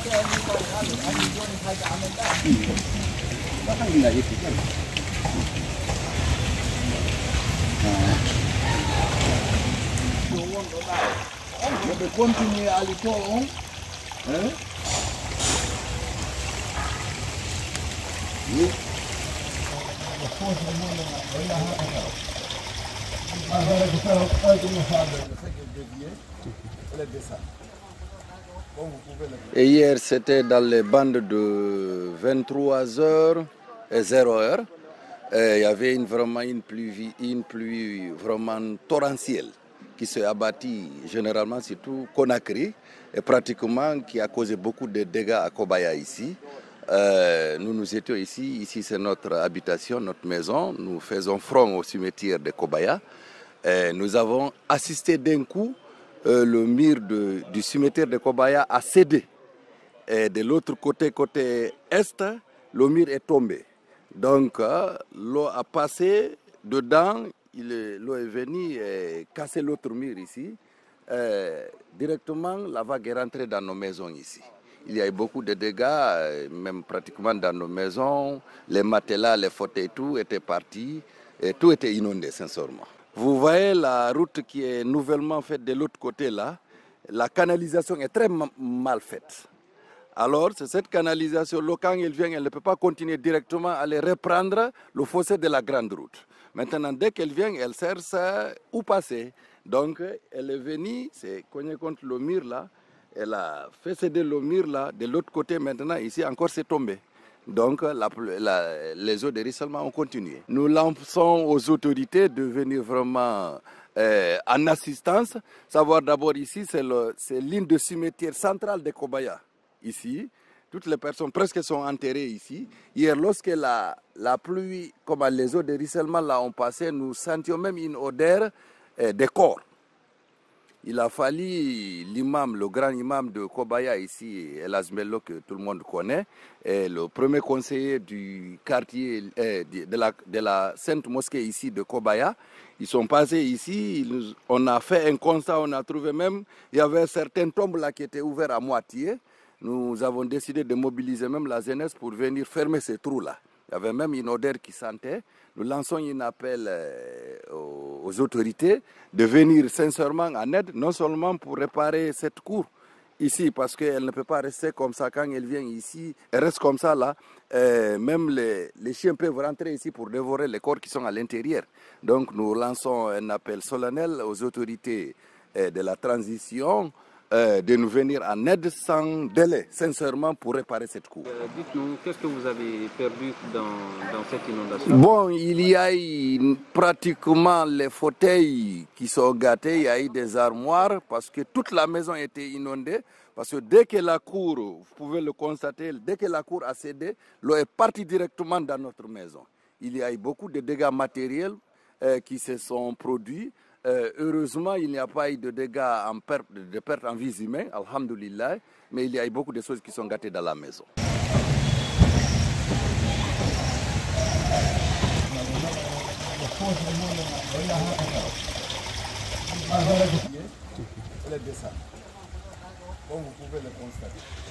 Je vais continuer à l'école. Oui. Et hier, c'était dans les bandes de 23h et 0h. Il y avait vraiment une pluie vraiment torrentielle qui s'est abattie généralement surtout Conakry et pratiquement qui a causé beaucoup de dégâts à Kobaya ici. Nous étions ici c'est notre habitation, notre maison. Nous faisons front au cimetière de Kobaya. Nous avons assisté d'un coup, le mur du cimetière de Kobaya a cédé. Et de l'autre côté est, le mur est tombé. Donc l'eau a passé dedans, l'eau est venue casser l'autre mur ici. Directement, la vague est rentrée dans nos maisons ici. Il y a eu beaucoup de dégâts, même pratiquement dans nos maisons. Les matelas, les fauteuils, tout était parti. Et tout était inondé, sincèrement. Vous voyez la route qui est nouvellement faite de l'autre côté là. La canalisation est très mal faite. Alors, c'est cette canalisation, l'eau, quand elle vient, elle ne peut pas continuer directement à aller reprendre le fossé de la grande route. Maintenant, dès qu'elle vient, elle cherche où passer. Donc, elle est venue, c'est cogné contre le mur là. Elle a fait céder le mur là. De l'autre côté, maintenant, ici, encore c'est tombé. Donc, les eaux de ruissellement ont continué. Nous lançons aux autorités de venir vraiment en assistance. Savoir d'abord ici, c'est l'île de cimetière centrale de Kobaya. Ici, toutes les personnes presque sont enterrées ici. Hier, lorsque la pluie, comme les eaux de ruissellement là ont passé, nous sentions même une odeur de corps. Il a fallu l'imam, le grand imam de Kobaya ici, El Azmello, que tout le monde connaît, et le premier conseiller du quartier de la Sainte Mosquée ici de Kobaya. Ils sont passés ici, on a fait un constat, on a trouvé même, il y avait certaines tombes là qui étaient ouvertes à moitié. Nous avons décidé de mobiliser même la jeunesse pour venir fermer ces trous-là. Il y avait même une odeur qui sentait. Nous lançons un appel aux autorités de venir sincèrement en aide, non seulement pour réparer cette cour ici, parce qu'elle ne peut pas rester comme ça quand elle vient ici, elle reste comme ça là. Même les chiens peuvent rentrer ici pour dévorer les corps qui sont à l'intérieur. Donc nous lançons un appel solennel aux autorités de la transition, de nous venir en aide sans délai, sincèrement, pour réparer cette cour. Dites-nous, qu'est-ce que vous avez perdu dans cette inondation? Bon, il y a eu pratiquement les fauteuils qui sont gâtés, il y a eu des armoires, parce que toute la maison était inondée. Parce que dès que la cour, vous pouvez le constater, dès que la cour a cédé, l'eau est partie directement dans notre maison. Il y a eu beaucoup de dégâts matériels qui se sont produits. Heureusement, il n'y a pas eu de dégâts de perte en vies humaines, alhamdoulilah, mais il y a eu beaucoup de choses qui sont gâtées dans la maison. Elle descend, comme vous pouvez le constater.